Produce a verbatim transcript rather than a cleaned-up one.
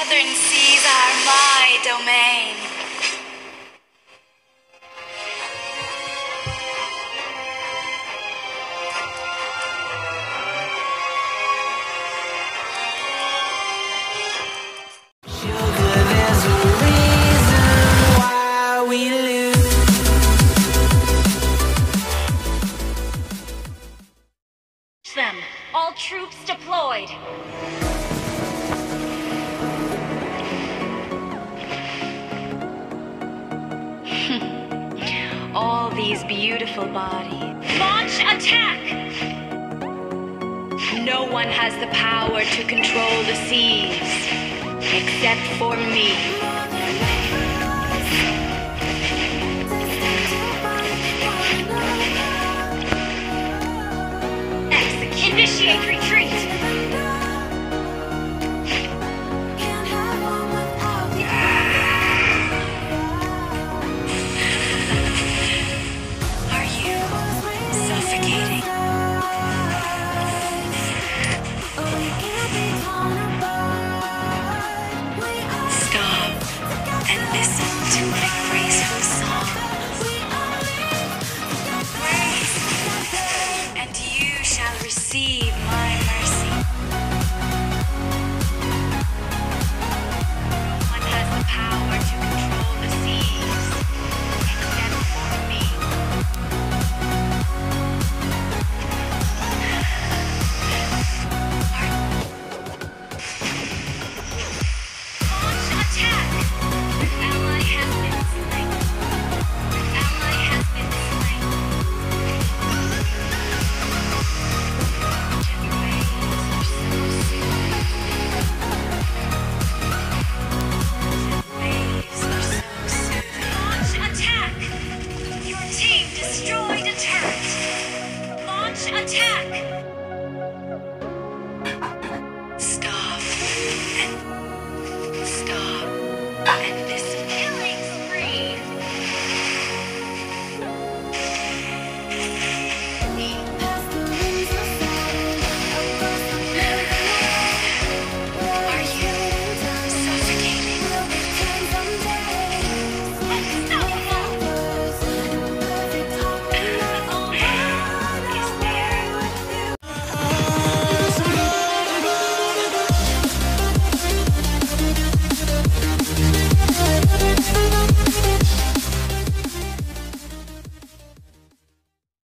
northern seas are my domain. Sugar, there's a reason why we lose. Them. All troops deployed. All these beautiful bodies. Launch attack! No one has the power to control the seas, except for me. Execute. Initiate retreat! Are you suffocating? Stop and listen to my graceful song. And you shall receive my mercy. No one has the power to control the seas, except for me. Launch attack! An ally has been slain. An ally has been slain. Waves are so soothing. Launch attack! Your team destroyed a turret. Launch attack!